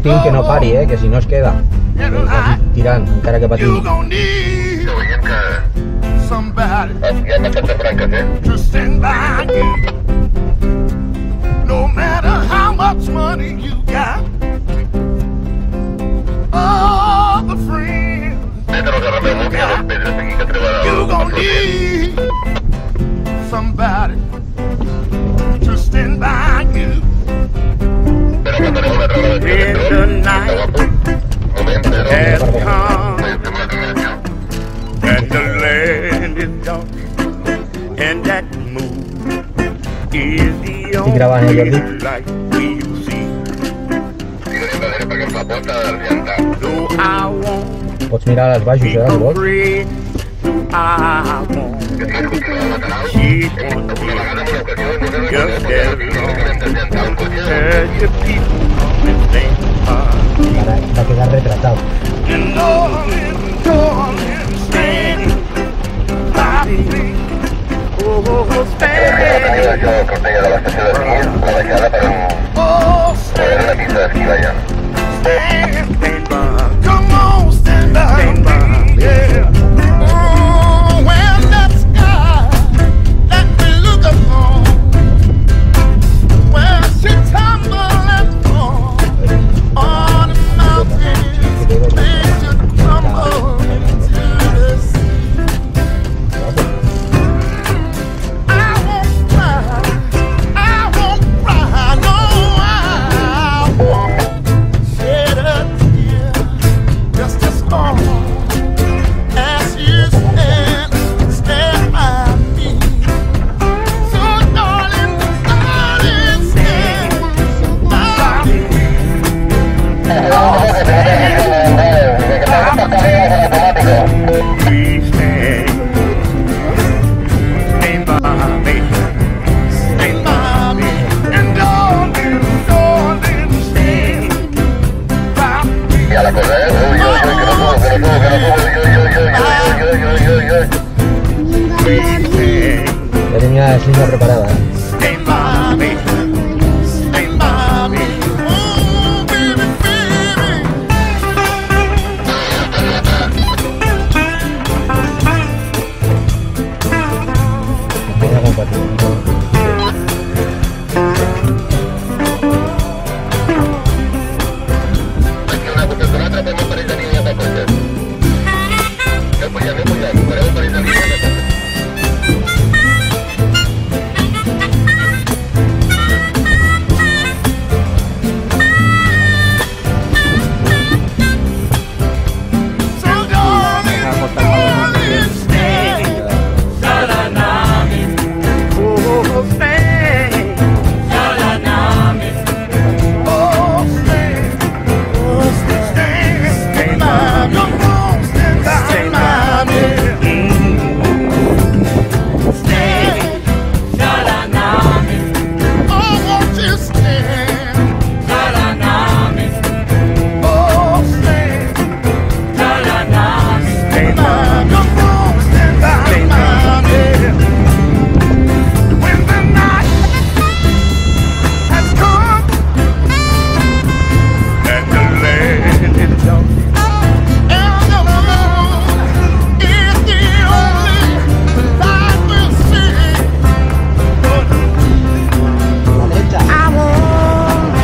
Martín, que no pari, que si no es queda. Tirant, encara que patini. Ja m'ha fet de branques, To stand by you, no matter how much money you got, all the friends you gon' need somebody to stand by you. When the night has come and the land is dark and that moon is the only light we see. So I won't Pots mirar als baixos, si vols. afraid. So I won't keep on living just as long as your people come and stand by. Ara va a quedar retratado. And darling, stand by me. Oh, stand. jo corteia de l'estació d'esquí, la baixada per Oh, la pista d'esquí d'allà. stand by. Come on, stand by me. Yeah. Oh, when that sky that we look upon, when she tumble and fall on the mountains, they should tumble into the sea. I won't cry, no, I won't shed a tear, just as long as you stand by me. So darling, stand by me. Please stand by me. Stand by me. And darling, stand by me. I la cosa, ui, que no puedo. Please stand. Ya tenía la silla preparada. Stand by me. Stand by me. Oh, baby, baby. Voy a compartir. Aquí una cosa con otra, pues no parece ni una cosa. Ya, pero parece ni una cosa. So darling, stand. Oh, stand. Oh, stand. Stand by me. Come on, stand by me. Stand. Oh, won't you stand? Oh, stand. Stand by. Come on, stand by me. When the night has come and the land is dark and the moon is the only light we'll see. I want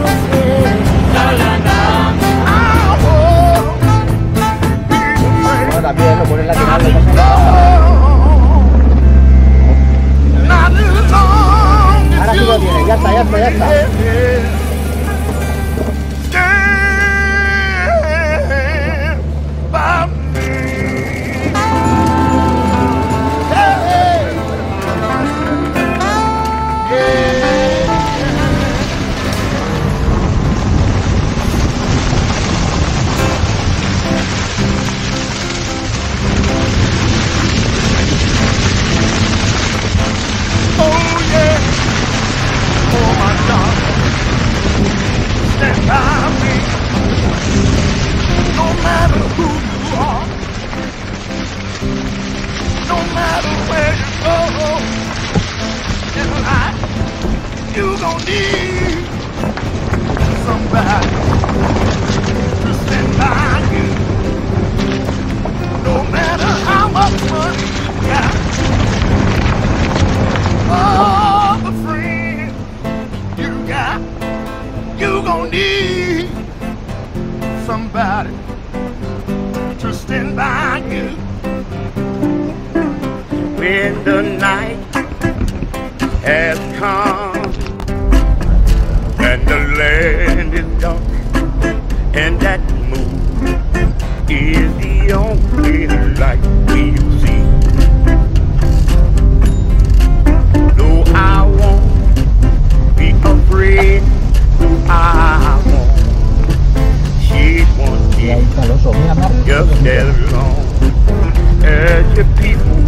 Bueno, también lo pones lateral. not as long as Ahora sí lo tienes, ya está, ya está, ya está. Stand by me. Hey, oh yeah, oh my darling, stand by me. No matter who you are, no matter where you go in life, you gon' need somebody about it, to stand by you. When the night has come and the land is dark and that moon is the only light we'll see. Though I won't be afraid, I won't shed one Y ahí tear, está el oso, mira, Mark. just as long as your people